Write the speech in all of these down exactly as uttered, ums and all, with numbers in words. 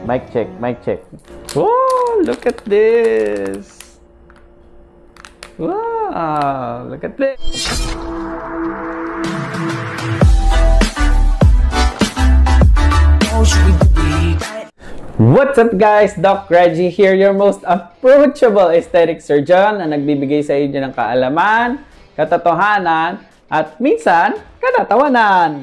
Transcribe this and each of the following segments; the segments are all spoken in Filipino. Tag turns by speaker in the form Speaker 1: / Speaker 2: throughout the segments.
Speaker 1: Mic check, mic check. Whoa, look at this. Wow, look at this. What's up guys? Doc Regie here, your most approachable aesthetic surgeon na nagbibigay sa inyo ng kaalaman, katotohanan, at minsan, katatawanan.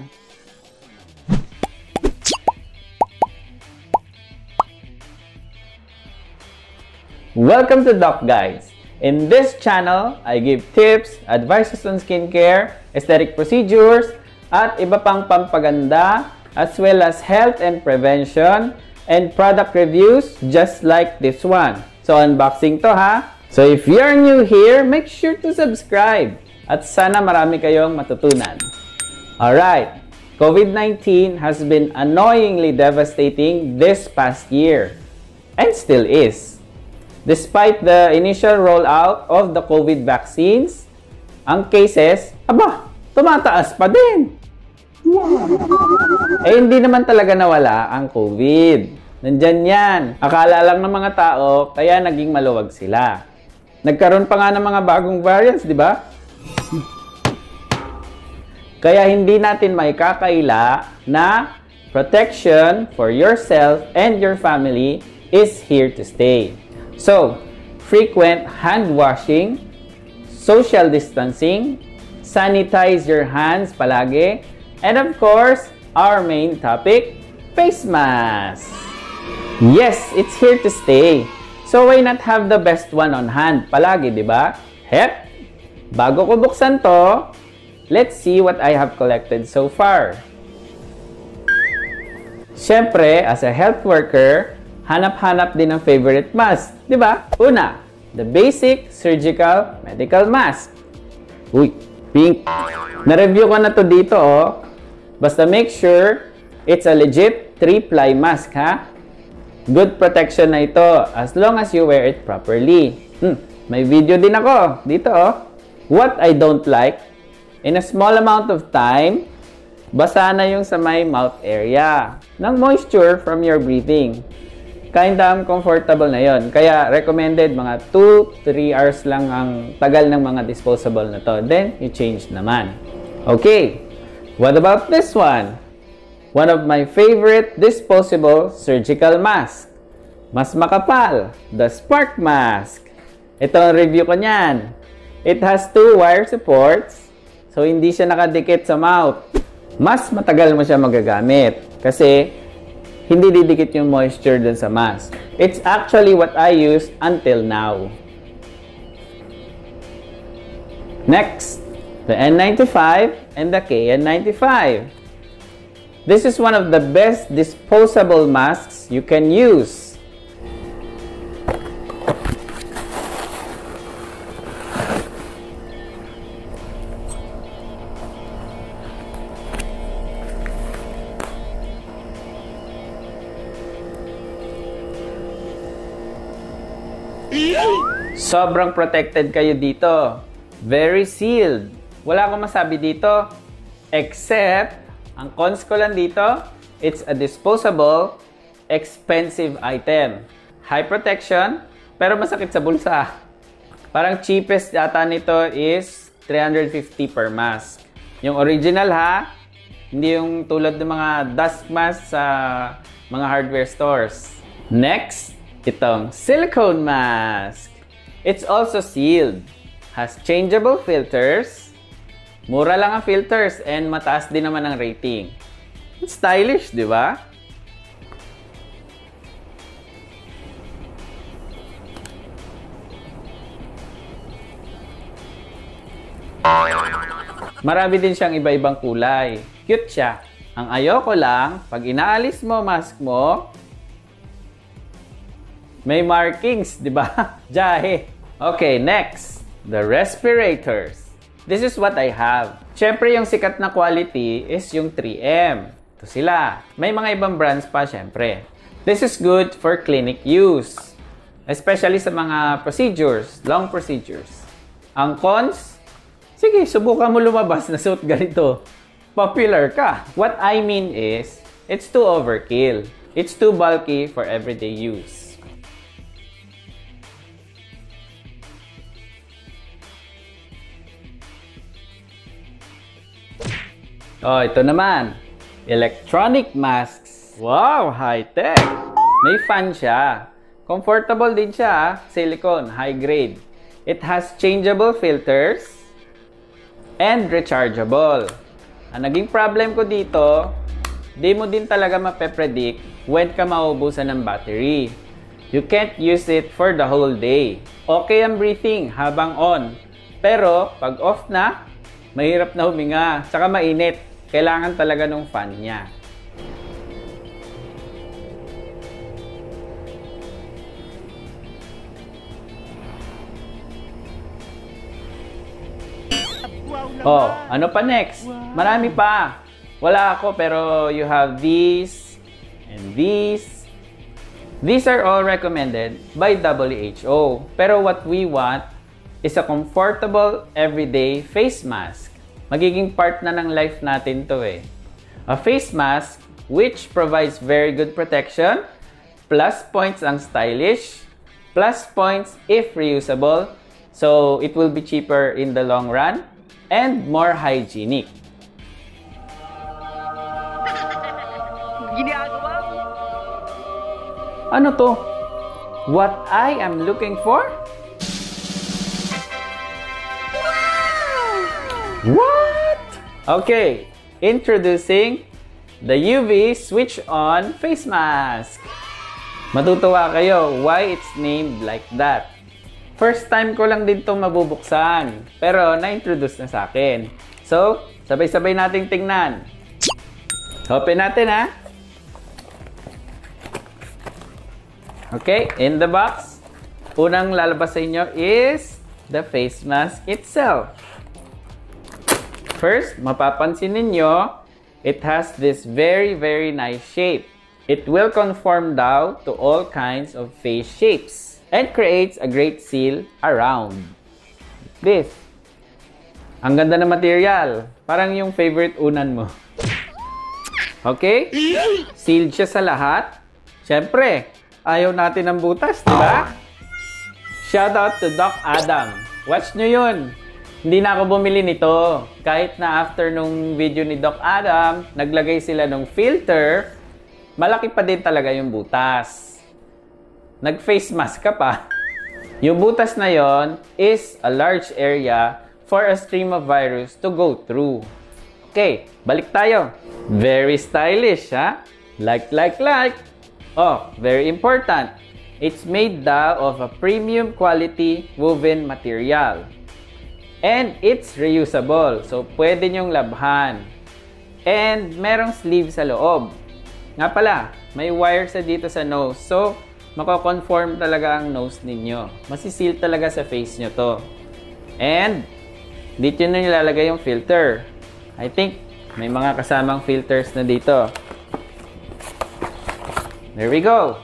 Speaker 1: Welcome to Docguides. In this channel, I give tips, advices on skincare, aesthetic procedures, at iba pang pampaganda, as well as health and prevention, and product reviews just like this one. So, unboxing to ha. So, if you're new here, make sure to subscribe. At sana marami kayong matutunan. Alright, COVID nineteen has been annoyingly devastating this past year. And still is. Despite the initial rollout of the COVID vaccines, ang cases, aba, tumataas pa din. Eh, hindi naman talaga nawala ang COVID. Nandyan yan. Akala lang ng mga tao, kaya naging maluwag sila. Nagkaroon pa nga ng mga bagong variants, di ba? Kaya hindi natin maikakaila na protection for yourself and your family is here to stay. So, frequent hand washing, social distancing, sanitize your hands palagi, and of course, our main topic, face masks. Yes, it's here to stay. So why not have the best one on hand palagi, di ba? Hep! Bago ko buksan to, let's see what I have collected so far. Siyempre, as a health worker, hanap-hanap din ng favorite mask, di ba? Una, the basic surgical medical mask. Uy, pink. Na-review ko na to dito, oh. Basta make sure it's a legit three-ply mask, ha? Good protection na ito as long as you wear it properly. Hmm, may video din ako dito, oh. What I don't like, in a small amount of time, basa na yung sa my mouth area ng moisture from your breathing. Kinda uncomfortable na yon. Kaya recommended mga two to three hours lang ang tagal ng mga disposable na to. Then, you change naman. Okay. What about this one? One of my favorite disposable surgical mask. Mas makapal. The Spark Mask. Ito ang review ko niyan. It has two wire supports. So, hindi siya nakadikit sa mouth. Mas matagal mo siya magagamit. Kasi, hindi didikit yung moisture dun sa mask. It's actually what I use until now. Next, the N ninety-five and the K N ninety-five. This is one of the best disposable masks you can use. Sobrang protected kayo dito. Very sealed. Wala akong masabi dito. Except, ang cons ko lang dito, it's a disposable, expensive item. High protection, pero masakit sa bulsa. Parang cheapest data nito is three hundred fifty per mask. Yung original ha, hindi yung tulad ng mga dust mask sa mga hardware stores. Next, itong silicone mask. It's also sealed. Has changeable filters. Mura lang ang filters and mataas din naman ang rating. It's stylish, di ba? Marami din siyang iba-ibang kulay. Cute siya. Ang ayoko lang, pag inaalis mo mask mo, may markings, di ba? Jahe. Okay, next. The respirators. This is what I have. Siyempre, yung sikat na quality is yung three M. Ito sila. May mga ibang brands pa, siyempre. This is good for clinic use. Especially sa mga procedures, long procedures. Ang cons, sige, subukan mo lumabas na suit ganito. Popular ka. What I mean is, it's too overkill. It's too bulky for everyday use. Oh, ito naman. Electronic masks. Wow, high-tech. May fan siya. Comfortable din siya. Silicone, high grade. It has changeable filters and rechargeable. Ang naging problem ko dito, di mo din talaga mape-predict when ka maubusan ng battery. You can't use it for the whole day. Okay ang breathing habang on. Pero pag off na, mahirap na huminga. Tsaka mainit. Kailangan talaga ng fan niya. Oh, ano pa next? Marami pa. Wala ako pero you have these and these. These are all recommended by W H O. Pero what we want is a comfortable everyday face mask. Magiging part na ng life natin to eh. A face mask which provides very good protection, plus points ang stylish, plus points if reusable, so it will be cheaper in the long run, and more hygienic. Ano to? What I am looking for? What? Okay, introducing the U V switch-on face mask. Matutuwa kayo why it's named like that. First time ko lang din itong mabubuksan, pero na-introduce na sa akin. So, sabay-sabay nating tingnan. Open natin ha. Okay, in the box, unang lalabas sa inyo is the face mask itself. First, mapapansin ninyo, it has this very, very nice shape. It will conform down to all kinds of face shapes and creates a great seal around. This. Ang ganda ng material. Parang yung favorite unan mo. Okay? Sealed siya sa lahat. Siyempre, ayaw natin ng butas, di ba? Shoutout to Doc Adam. Watch nyo yun. Hindi na ako bumili nito. Kahit na after nung video ni Doc Adam, naglagay sila ng filter, malaki pa din talaga yung butas. Nag-face mask ka pa. Yung butas na yon is a large area for a stream of virus to go through. Okay, balik tayo. Very stylish, ha? Like, like, like. Oh, very important. It's made daw of a premium quality woven material. And it's reusable. So, pwede nyong labhan. And merong sleeve sa loob. Nga pala, may wire sa dito sa nose. So, mako-conform talaga ang nose ninyo. Masiseal talaga sa face nyo to. And, dito nyo nilalagay yung filter. I think, may mga kasamang filters na dito. There we go.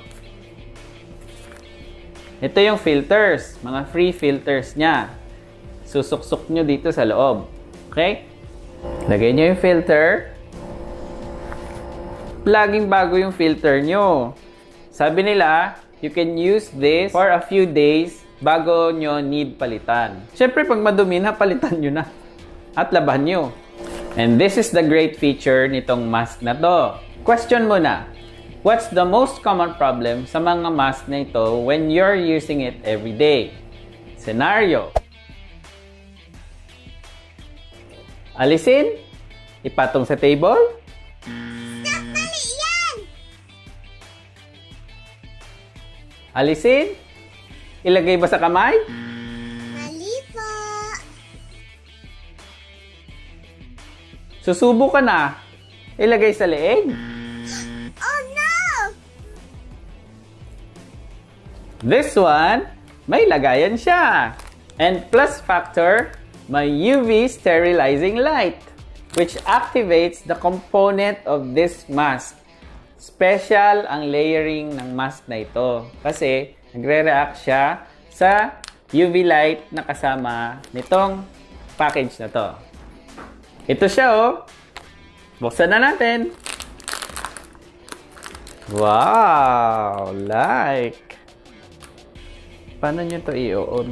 Speaker 1: Ito yung filters. Mga free filters niya. Susuksok nyo dito sa loob. Okay? Lagay nyo yung filter. Laging bago yung filter nyo. Sabi nila, you can use this for a few days bago nyo need palitan. Siyempre, pag madumi na, palitan nyo na. At laban nyo. And this is the great feature nitong mask na to. Question muna. What's the most common problem sa mga mask na ito when you're using it every day? Scenario. Alisin? Ipatong sa table?
Speaker 2: Mali yan!
Speaker 1: Alisin? Ilagay ba sa kamay?
Speaker 2: Mali po!
Speaker 1: Susubo ka na. Ilagay sa leeg?
Speaker 2: Oh no!
Speaker 1: This one, may lagayan siya. And plus factor, may U V sterilizing light, which activates the component of this mask. Special ang layering ng mask na ito kasi nagre-react siya sa U V light na kasama nitong package na to. Ito siya oh. Buksan na natin. Wow! Like! Paano nyo ito i-on?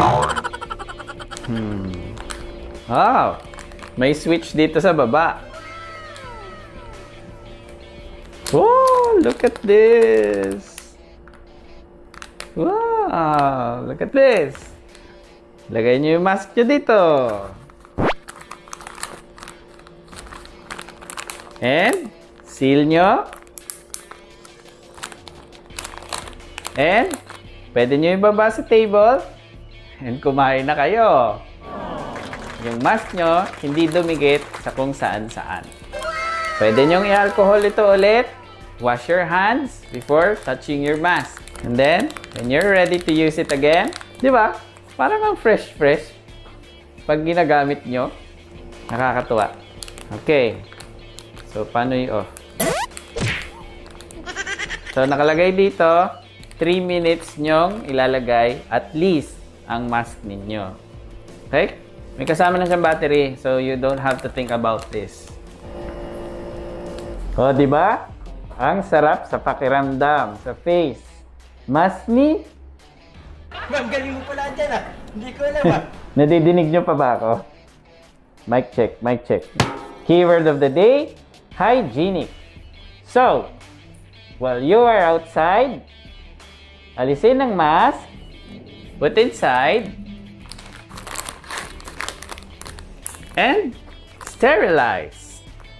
Speaker 1: Hmm. Wow! May switch dito sa baba. Oh, look at this! Wow! Look at this! Lagay nyo yung mask nyo dito. And, seal nyo. And, pwede nyo ibaba sa table. And kumain na kayo. Yung mask nyo, hindi dumikit sa kung saan-saan. Pwede nyong i-alcohol ito ulit. Wash your hands before touching your mask. And then, when you're ready to use it again, di ba? Parang ang fresh-fresh. Pag ginagamit nyo, nakakatuwa. Okay. So, paano i-off? So, nakalagay dito, three minutes nyong ilalagay at least ang mask ninyo. Okay? May kasama na siyang battery, so you don't have to think about this. O, di ba? Ang sarap sa pakiramdam, sa face. Mask ni?
Speaker 3: Ma'am, galing mo pala dyan ah. Hindi ko alam ah.
Speaker 1: Nadidinig nyo pa ba ako? Mic check, mic check. Keyword of the day, hygienic. So, while you are outside, alisin ang mask, put inside, and sterilize.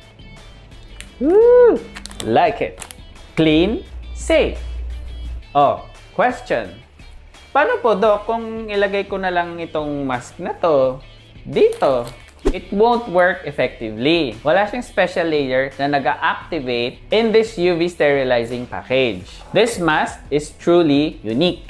Speaker 1: Woo! Like it. Clean, safe. Oh, question. Paano po, Doc, kung ilagay ko na lang itong mask na to dito? It won't work effectively. Wala siyang special layer na nag-activate in this U V sterilizing package. This mask is truly unique.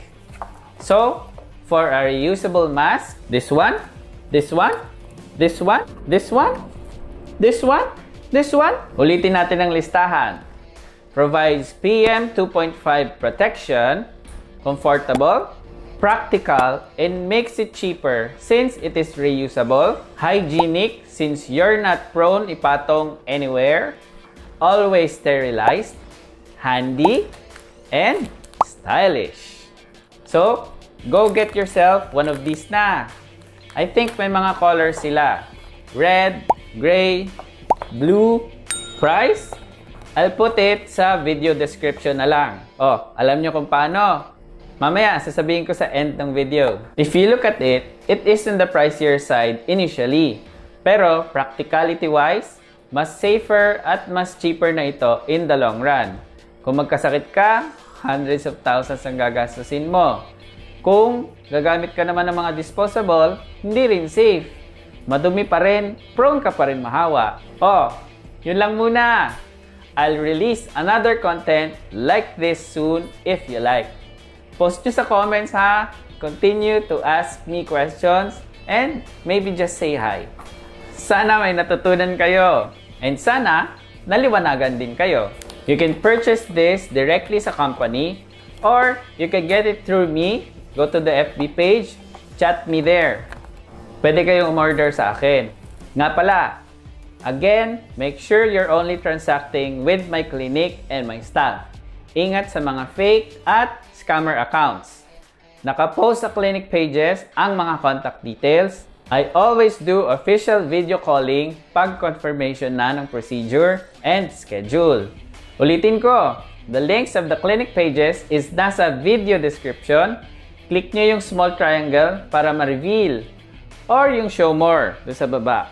Speaker 1: So, for our reusable mask, this one, this one, this one, this one, this one, this one. Ulitin natin ang listahan. Provides P M two point five protection, comfortable, practical, and makes it cheaper since it is reusable, hygienic since you're not prone ipatong anywhere, always sterilized, handy, and stylish. So, go get yourself one of these na. I think may mga colors sila. Red, gray, blue. Price? I'll put it sa video description na lang. Oh, alam nyo kung paano? Mamaya, sasabihin ko sa end ng video. If you look at it, it is on the pricier side initially. Pero, practicality-wise, mas safer at mas cheaper na ito in the long run. Kung magkasakit ka, hundreds of thousands ang gagastusin mo. Kung gagamit ka naman ng mga disposable, hindi rin safe. Madumi pa rin, prone ka pa rin mahawa. Oh, yun lang muna. I'll release another content like this soon if you like. Post nyo sa comments ha. Continue to ask me questions and maybe just say hi. Sana may natutunan kayo. And sana naliwanagan din kayo. You can purchase this directly sa company or you can get it through me. Go to the F B page, chat me there. Pwede kayong umorder sa akin. Nga pala, again, make sure you're only transacting with my clinic and my staff. Ingat sa mga fake at scammer accounts. Nakapost sa clinic pages ang mga contact details. I always do official video calling pag confirmation na ng procedure and schedule. Ulitin ko, the links of the clinic pages is nasa video description. Click nyo yung small triangle para ma-reveal or yung show more doon sa baba.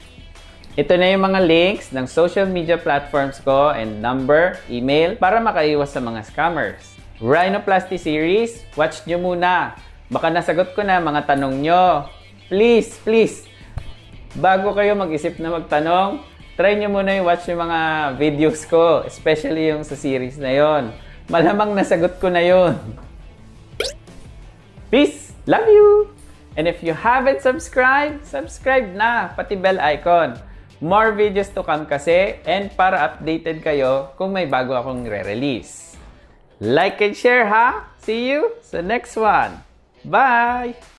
Speaker 1: Ito na yung mga links ng social media platforms ko and number, email para makaiwas sa mga scammers. Rhinoplasty series, watch nyo muna. Baka nasagot ko na mga tanong nyo. Please, please, bago kayo mag-isip na magtanong, try nyo muna yung watch yung mga videos ko, especially yung sa series na yon. Malamang nasagot ko na yon. Peace! Love you! And if you haven't subscribed, subscribe na, pati bell icon. More videos to come kasi and para updated kayo kung may bago akong re-release. Like and share ha! See you sa next one! Bye!